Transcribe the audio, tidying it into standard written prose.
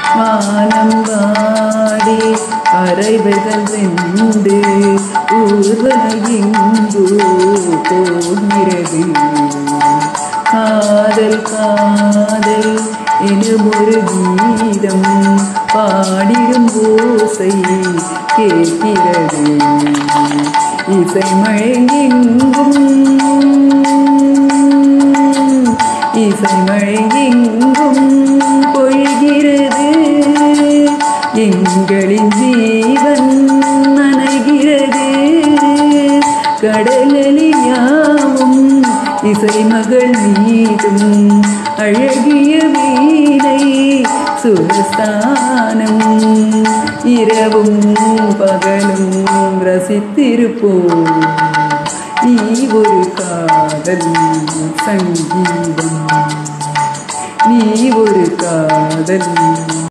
வானம்பாடி அறைவைகள் வெண்டு ஊர்வன எங்கோ போகிறது. காதல் காதல் எனுமொரு கீதம் பாடிடும் ஓசை கேட்கிறது. இசைமழை எங்கும் இசைமழை எங்கும் பொழிகிறது. எங்களின் ஜீவன் நனைகிறது. கடலியாவும் இசைமகள் மீதும் அழகிய வீணை சுரஸ்தானம். இரவும் பகலும் ரசித்திருப்போம். நீ ஒரு காதல் சங்கீதம். நீ ஒரு காதல்